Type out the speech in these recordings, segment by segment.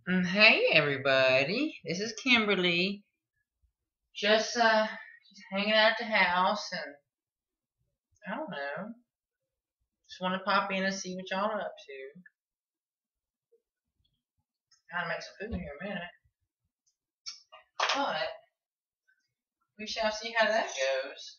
Hey everybody, this is Kimberly. Just hanging out at the house, and I don't know. Just want to pop in and see what y'all are up to. Gotta make some food in here in a minute, but we shall see how that goes.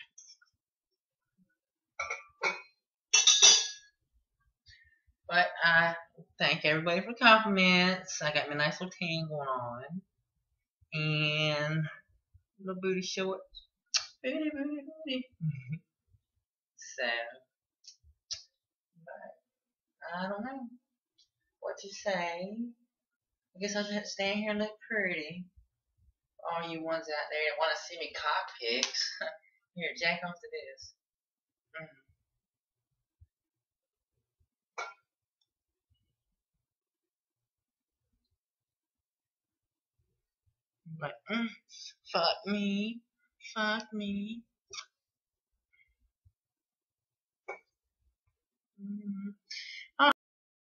But I thank everybody for compliments. I got my nice little tan going on, and little booty shorts. Booty, booty, booty. So, but I don't know what to say. I guess I'll just have to stand here and look pretty. All you ones out there that want to see me cock pics. Here, jack off to this. Mm. Like, fuck me. Fuck me. Mm.